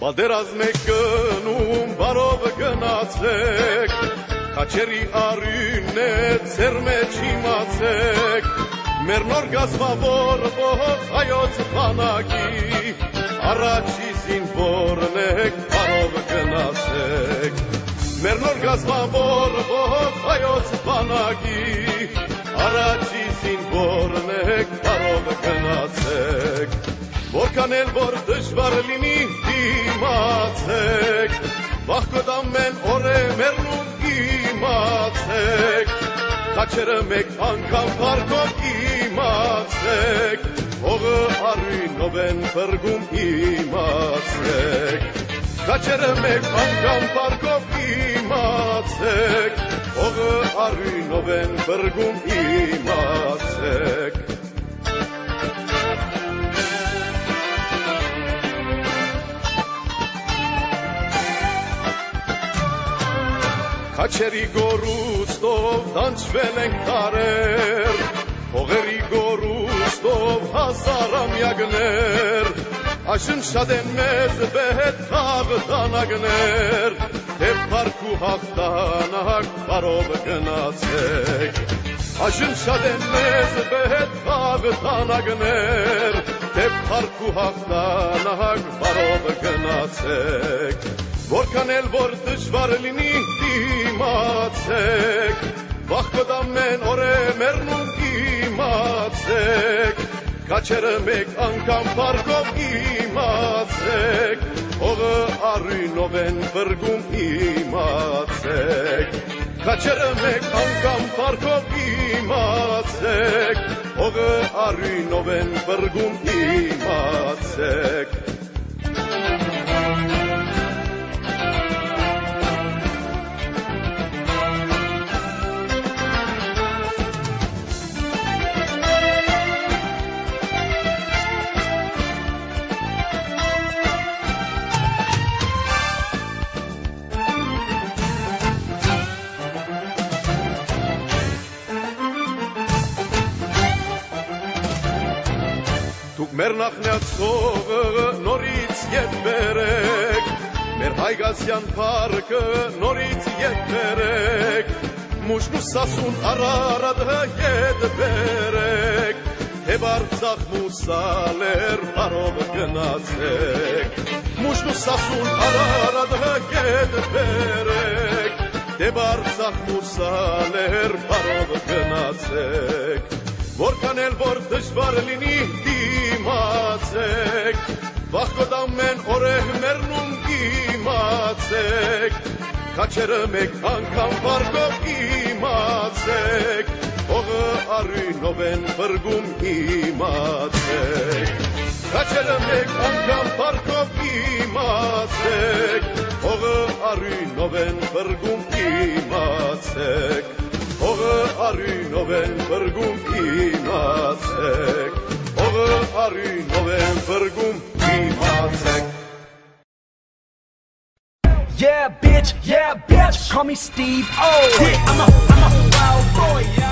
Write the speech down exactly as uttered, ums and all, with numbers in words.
Պատերազմ եք գնում, բարով գնացեք, Քաչերի արյունն է ձեր մեջ իմացեք, մեր նոր գազվավոր ողջ հայոց բանակի, առաջի զինվորն եք, բարով գնացեք, մեր նոր գազվավոր ողջ հայոց բանակի, առաջի զինվորն եք, բարով գնացեք, որքան էլ որ դժվար լինի դիմացեք, վախկոտ ամեն օր է մեռնում իմացեք, քաչերը մեկ անգամ փառքով իմացեք, հողը արյունով են փրկում իմացեք, քաչերը մեկ անգամ փառքով իմացեք, հողը արյունով են փրկում իմացեք. Քաչերի գորուստով դանչվել ենք տարեր, հողերի գորուստով հազարամյակներ, այժմ շատ են մեզ վեհետ հաղթանակներ, թե փառք ու հաղթանակ բարով գնացեք, այժմ շատ են մեզ վեհետ հաղթանակներ, թե փառք ու հաղթանակ բարով գնացեք, որքան էլ որ դժվար լինի դիմացեք, վախկոտ ամեն օր է մեռնում իմացեք, քաչերը մեկ անգամ փառքով իմացեք, հողը արյունով են փրկում իմացեք, քաչերը մեկ անգամ փառքով իմացեք, հողը արյունով են փրկում իմացեք. Դուք մեր նախնյաց հողը նորից ետ բերեք, մեր հայգազյան փառքը նորից ետ բերեք, մուշն ու սասուն Արարատը ետ բերեք, թե Արցախ մուսալեր բարով գնացեք, մուշն ու սասուն Արարատը ետ բերեք, թե Արցախ մուսալեր բարով գնացեք, որքան էլ որ դժվար լինի դիմացեք, վախկոտ ամեն օր է մեռնում իմացեք, քաչերը մեկ անգամ փառքով իմացեք, հողը արյունով են փրկում իմացեք, քաչերը մեկ անգամ փառքով իմացեք, հողը արյունով են փրկում իմացեք, հողը արյունով են փրկում իմացեք, հողը արյունով են փրկում իմացեք. Yeah, bitch, yeah, bitch, call me Steve O. Yeah, I'm a, I'm a wild boy, yeah.